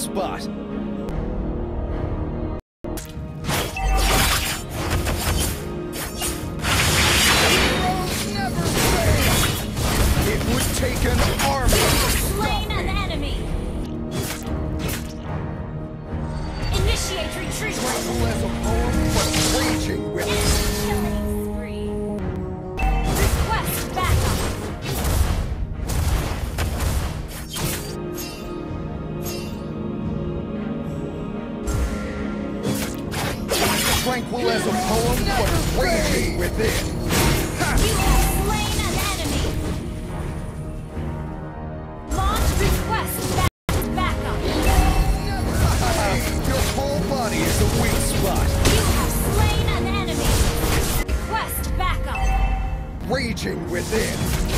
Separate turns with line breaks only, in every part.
spot. It would take an army.
Slain an enemy. Initiate retreat.
Tranquil as a poem, but raging with
Killing spree. Request backup.
tranquil as a poem, but raging within.
You have slain an enemy. Launch request backup.
Your whole body is a weak spot.
You have slain an enemy. Request backup.
Raging within.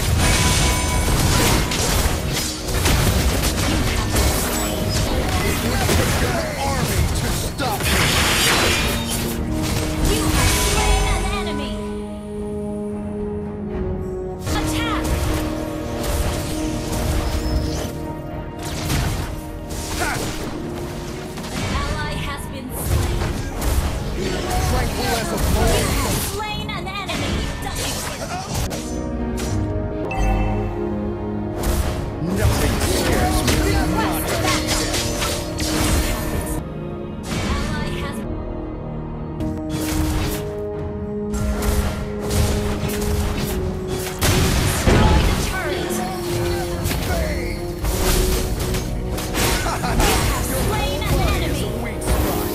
It would take an army to stop me.
You have slain an enemy. Attack. An ally has been slain.
Tranquil as a
You
poem.
have slain an enemy.
Nothing scares me.
Request backup. Ally has destroyed a turret.
Fade.
Slain an enemy.
Weak spot.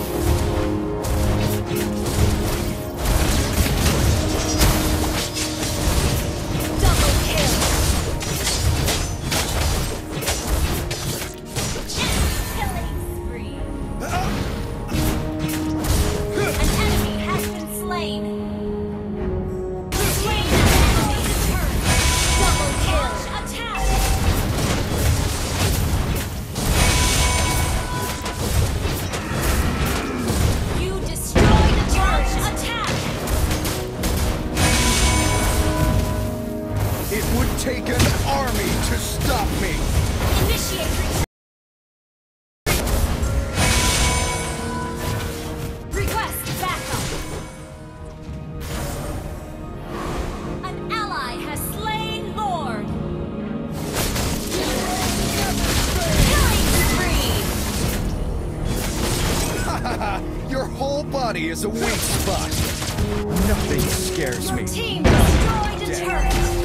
Double kill. Killing spree. An enemy has been slain. Slain an enemy. Double kill. Attack. You destroyed a turret. Attack.
It would take an army to stop me.
Initiate retreat. Request backup. An ally has slain Lord. Killing spree.
Your whole body is a weak spot. Nothing scares
Your
me.
team destroyed a turret.